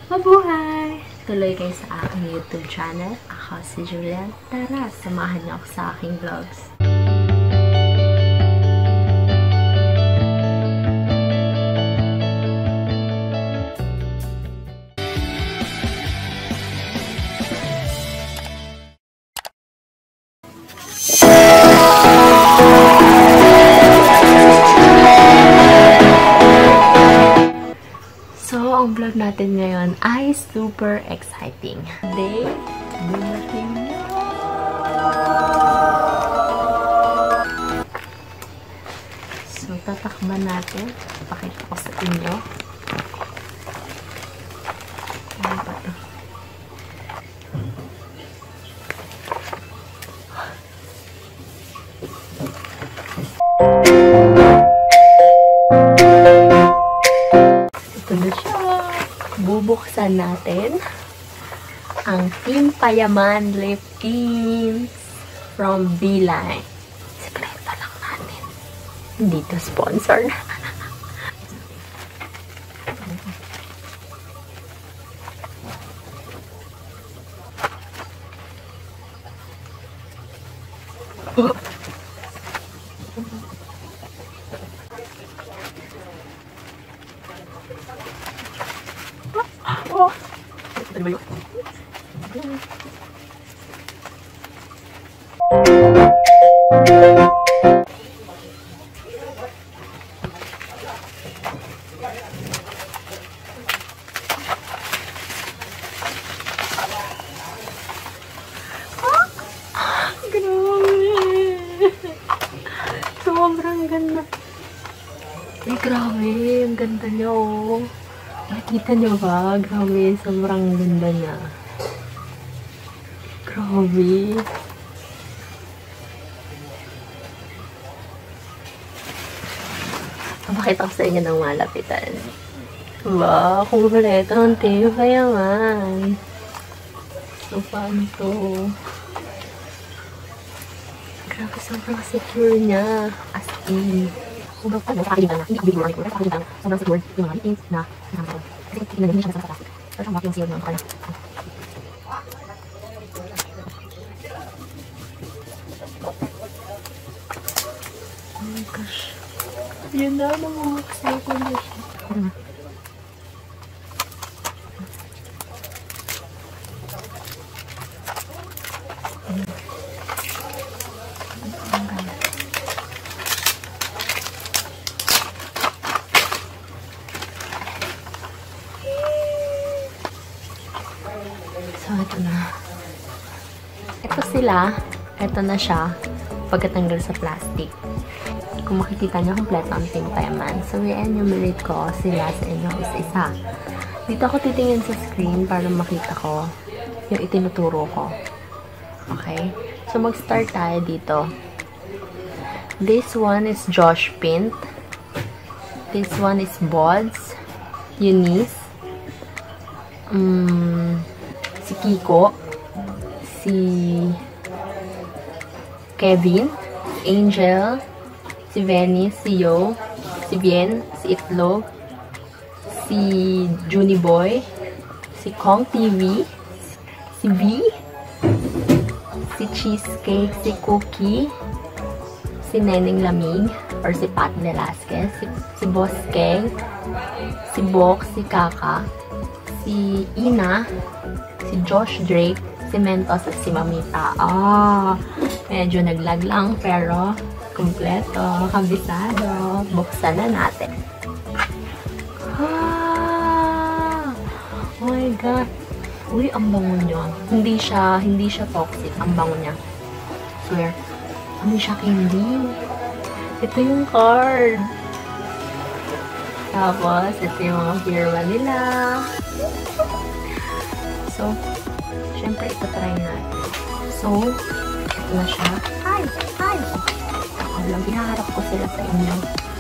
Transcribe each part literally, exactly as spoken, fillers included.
Mabuhay! Tuloy kayo sa aking YouTube channel. Ako si Julian. Tara, samahan niyo ako sa aking vlogs. So, ang vlog natin ngayon ay super exciting. Today, dumating na! So, tatakban natin. Pakita ko sa inyo. Ano ba ito? Ito na siya. Bubuksan natin ang Team Payaman Lip Tints from B-Line. Sekreto lang natin. Hindi to sponsor na. Oh. Ano ba yun? Ah, grabe. Sobrang ganda. Ay, grabe. Ang ganda niya, oh. Nakita niyo ba? Grabe, sobrang ganda niya. Grabe. Pakita ko sa inyo ng malapitan. Ba, kumpleto ang Team Payaman. So, paano to? Grabe, sobrang secure niya. As in. Sobrang nakakalimutan na. Hindi ko bigyan lang. Nakakalimutan na. Sobrang secure yung mga meetings na sinama ko. Kasi tingnan hindi siya nasa plastic. Pero siyang walk yung seal ng kanya. Oh my gosh. Yun na, mamawaksa ko na siya. Ano na? So, ito na. Ito sila. Ito na siya. Pagkatanggal sa plastic. Kung makikita nyo, kompleto ang Team Payaman. So, i-enumerate ko sila sa inyo isa-isa. Dito ako titingin sa screen para makita ko yung itinuturo ko. Okay? So, mag-start tayo dito. This one is Josh Pint. This one is Bods. Eunice. Um, si Kiko, si Kevin, Angel, si Venice, si Yo, si Bien, si Itlog, si Junie Boy, si Kong T V, si V, si Cheesecake, si Cookie, si Neneng Lamig, or si Pat Velasquez, si, si Boss Keng, si Box, si Kaka, si Ina, si Josh Drake, si Mentos at si Mamita. Ah, medyo naglag lang pero kumpleto, kabisado. Buksan na natin. Ah, oh my god. Uy, ang bango niya. Hindi siya, hindi siya toxic. Ang bango niya. Swear. Ano siya candy? Ito yung card. Tapos, ito yung mga firma nila. So, syempre, ito try natin. So, ito na siya. Hi! Hi! Ako lang, pinaharap ko sila sa inyo.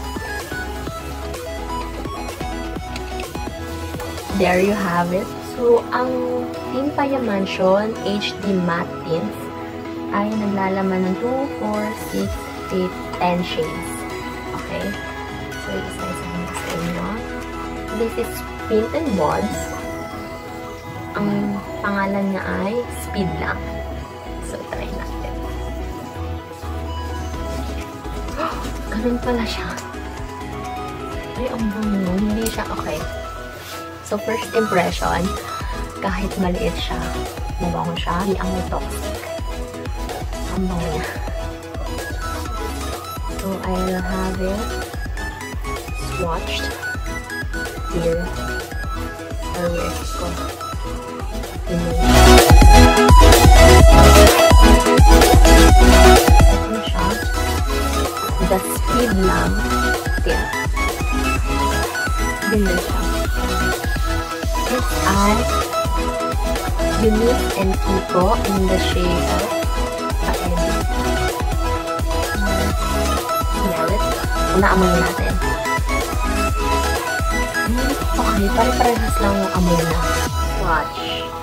There you have it. So, ang Team Payaman H D Matte Tints ay naglalaman ng two, four, six, eight, ten shades. Okay? So, isa-isa sa inyo. This is Pint and Bods. Ang pangalan niya ay Speed lang. So, try natin. Ganun pala siya. Ay, ang bango. Hindi siya okay. So, first impression, kahit maliit siya, mabango siya, hindi ang toxic. Ang bango niya. So, I'll have it swatched here. Or where ko. Ano siya? The Speed lang. Yeah. Ganyan siya. It's at Unique and Kiko in the shade of Paendi. Smell it. Unaamoy natin. Okay, pare-parehas lang yung amoy na. Watch.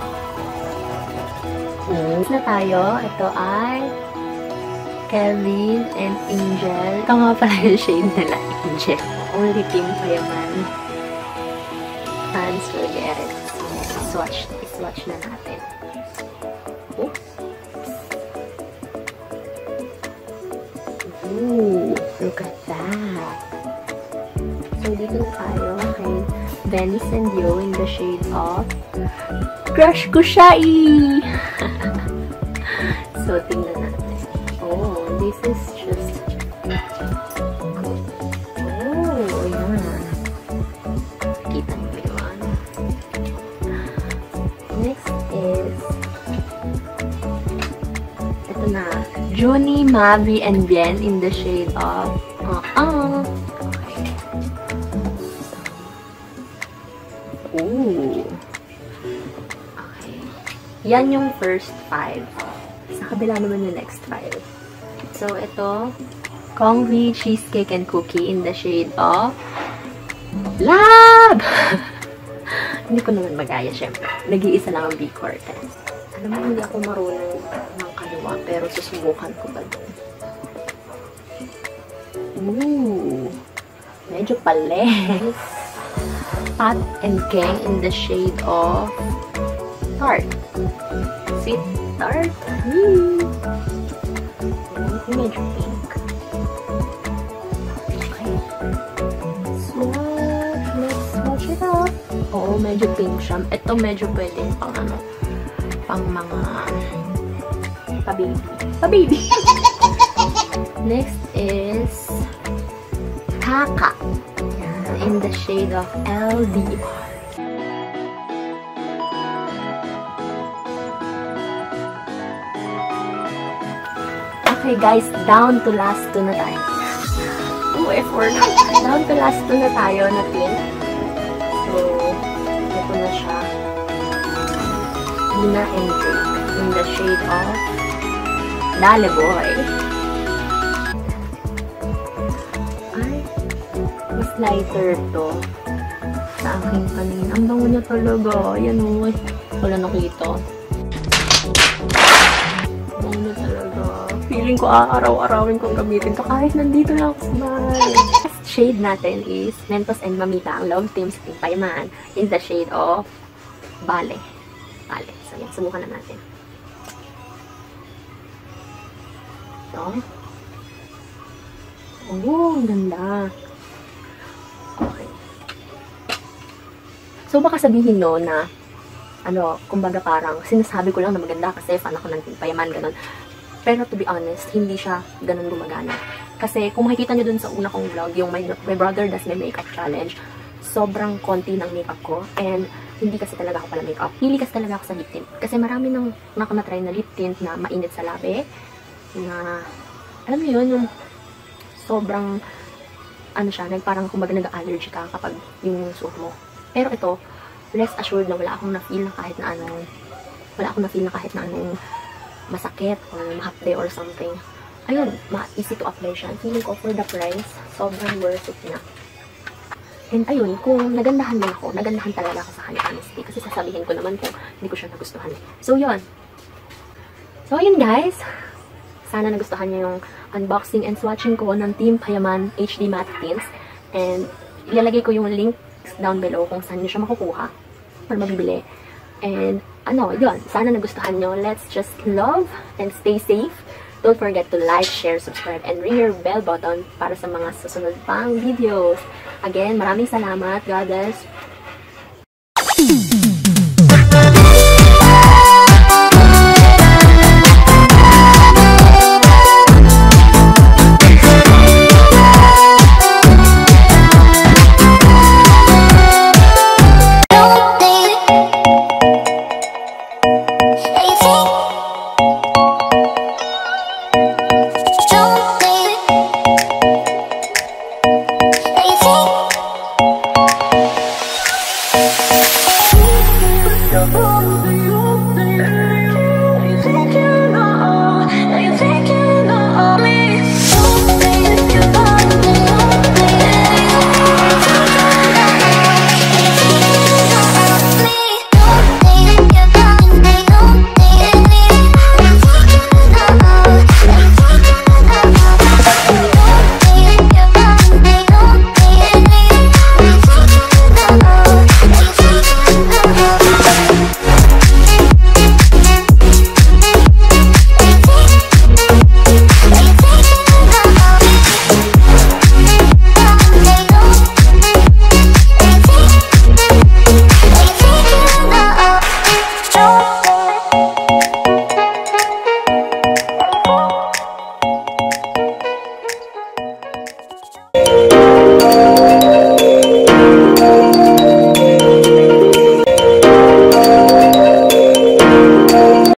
Next na tayo. Ito ay Kevin and Angel. Ito nga pala yung shade nila, Angel. Only Team Payaman fans will get it. Swatch. Swatch na natin. Oops. Ooh, look at that. So, dito na tayo kay Venice and Yo in the shade of Crush Ko Siya! So, tingnan natin. Oh, this is just... Oh, yan. Kita nyo yun. Next is... Ito na. Junie, Mavi, and Bien in the shade of... Uh-uh. Ooh. Okay. Yan yung first five. Sa kabila naman yung next five. So, ito, Kongvi Cheesecake and Cookie in the shade of Love! Hindi ko naman magaya, syempre. Nag-iisa lang ang B-Cortez. Alam mo, hindi ako marunong ng kaliwa, pero susubukan ko ba doon? Ooh. Medyo palis. Pat and Keng in the shade of Tart. Sweet Tart. Mm. Medyo pink. Okay. Swatch. Let's swatch it up. Oo, medyo pink siya. Ito medyo pwede pang ano, pang mga pa-baby. Pa-baby. Next is Kaka. In the shade of L D R. Okay guys, down to last two na tayo. two effort. Down to last two na tayo na tint. So, ito na siya. Lina and Drake in the shade of Dale Boy. Lighter to sa aking kanina. Ang bango niya talaga. Yan o. Wala nakita. Ang bango niya talaga. Feeling ko araw-arawin kong gamitin to kahit nandito lang ako sa bahay. Last shade natin is Mentos and Mamita, ang love team sa Team Payaman in the shade of Bale. Bale. So yan, subukan na natin. So. Oh, ang ganda. Okay. So, baka sabihin no na, ano, kumbaga parang, sinasabi ko lang na maganda kasi fan ako ng Team Payaman, ganun. Pero to be honest, hindi siya ganun gumagana. Kasi, kung makikita nyo dun sa una kong vlog, yung my, my brother does my makeup challenge, sobrang konti ng makeup ko, and hindi kasi talaga ako pala makeup. Hindi kasi talaga ako sa lip tint. Kasi marami nang nakamatry na lip tint na mainit sa labi, na, alam mo yun, yung sobrang, ano siya, like parang kumbaga nag-allergy ka kapag yung suot mo. Pero ito, rest assured na wala akong na-feel na kahit na anong, wala akong na-feel na kahit na anong masakit or mahapde or something. Ayun, ma-easy to apply siya. Feeling ko for the price, sobrang worth it na. And ayun, kung nagandahan lang ako, nagandahan talaga ako sa kanya, honestly. Kasi sasabihin ko naman kung hindi ko siya nagustuhan. So, yun. So, ayun guys. Sana nagustuhan niyo yung unboxing and swatching ko ng Team Payaman H D Matte Tints. And ilalagay ko yung links down below kung saan niyo siya makukuha or mabibili. And, ano, yun. Sana nagustuhan nyo. Let's just love and stay safe. Don't forget to like, share, subscribe, and ring your bell button para sa mga susunod pang videos. Again, maraming salamat. God bless.